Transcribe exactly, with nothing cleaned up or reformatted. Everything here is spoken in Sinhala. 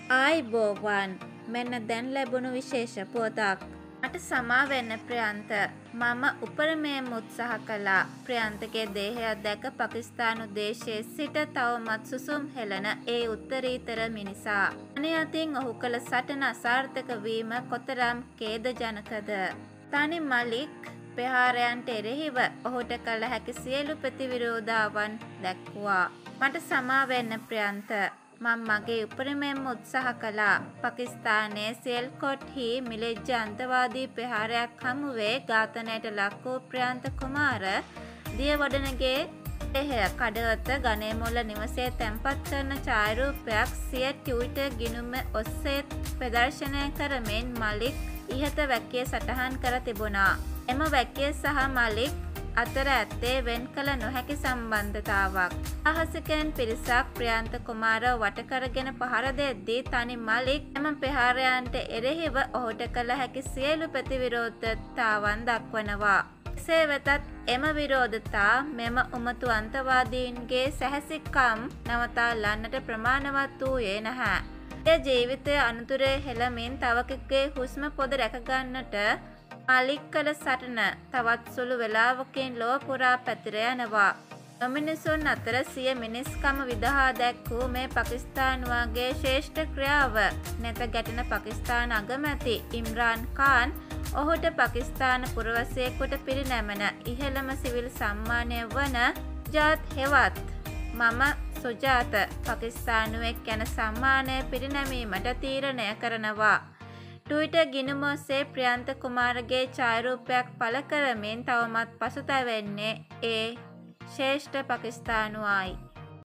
ආයිබෝවන් මෙන්න දැන් ලැබුණු විශේෂ පුවතක්. මට සමා වෙන්න ප්‍රියන්ත. මම උපරිමයෙන් උත්සාහ කළා ප්‍රියන්තගේ දේහයක් දැක පාකිස්තානු දේශයේ සිට තවමත් සුසුම් හෙළන ඒ උත්තරීතර මිනිසා. අනේ අතින් ඔහු කළ සටන අසාර්ථක වීම කොතරම් ඛේදජනකද. තනි මලික් ප්‍රහාරයන්ට එරෙහිව ඔහුට කළ හැකි සියලු ප්‍රතිවිරෝධාවන් දැක්වුවා. මට සමා වෙන්න ප්‍රියන්ත. මම මගේ උපරිමයෙන්ම උත්සාහ කළා. පාකිස්තානයේ සියල්කොට්හි මිලිජ්ජ අන්තවාදී ප්‍රහාරයක් හමුවේ ඝාතනයට ලක් වූ ප්‍රියන්ත කුමාර දියවඩනගේ දේහය කඩවත ගණේමුල්ල නිවසේ තැන්පත් කරන ඡායාරූපයක් සිය ට්විටර් ගිණුම ඔස්සේ ප්‍රදර්ශනය කරමින් මලික් ඉහත වැකිය සටහන් කර තිබුණා. එම වැකිය සහ මලික් අතර ඇත්තේ වෙන් කළ නොහැකි සම්බන්ධතාවක්. සාහසිකයන් පිරිසක් ප්‍රියන්ත කුමාරව වට කරගෙන පහර දෙද්දී තනි මලික් එම ප්‍රහාරයන්ට එරෙහිව ඔහුට කළ හැකි සියලු ප්‍රතිවිරෝධතාවන් දක්වනවා. එසේ වෙතත් එම විරෝධතා මෙම උමතු අන්තවාදීන්ගේ සැහැසිකම් නවතා ලන්නට ප්‍රමාණවත් වූයේ නැහැ. එය ජීවිතය අනතුරේ හෙළමින් තවකෙකුගේ හුස්ම පොද රැකගන්නට මලික් කළ සටන තවත් සුළු වේලාවකින් ලොව පුරා පැතිර යනවා. නොමිනිසුන් අතර සිය මිනිස්කම විදහා දැක්වූ මේ පාකිස්තානුවගේ ශ්‍රේෂ්ඨ ක්‍රියාව නැත ගැටෙන පාකිස්තාන අගමැති ඉම්රාන් ખાන් ඔහුට පාකිස්තාන පුරවැසියෙකුට පිරිනැමෙන ඉහළම සිවිල් සම්මානය වන ජාත් හෙවත් මම සුජාත පාකිස්තානුවෙක් යන සම්මානය පිරිනැමීමට තීරණය කරනවා. ට්විටර් ගිණුම ඔස්සේ ප්‍රියන්ත කුමාරගේ ඡායාරූපයක් පළ කරමින් තවමත් පසුතැවෙන්නේ ඒ ශ්‍රේෂ්ඨ පාකිස්තානුවයි.